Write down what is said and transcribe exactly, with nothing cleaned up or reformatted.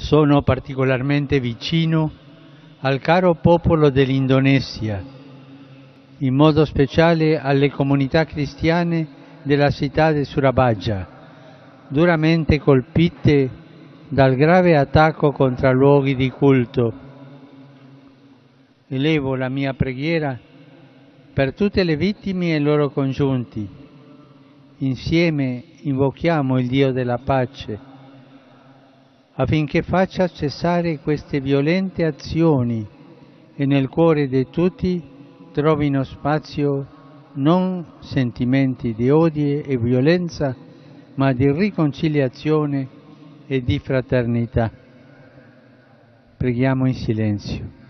Sono particolarmente vicino al caro popolo dell'Indonesia, in modo speciale alle comunità cristiane della città di Surabaya, duramente colpite dal grave attacco contro luoghi di culto. Elevo la mia preghiera per tutte le vittime e i loro congiunti. Insieme invochiamo il Dio della pace affinché faccia cessare queste violente azioni e nel cuore di tutti trovino spazio non sentimenti di odio e violenza, ma di riconciliazione e di fraternità. Preghiamo in silenzio.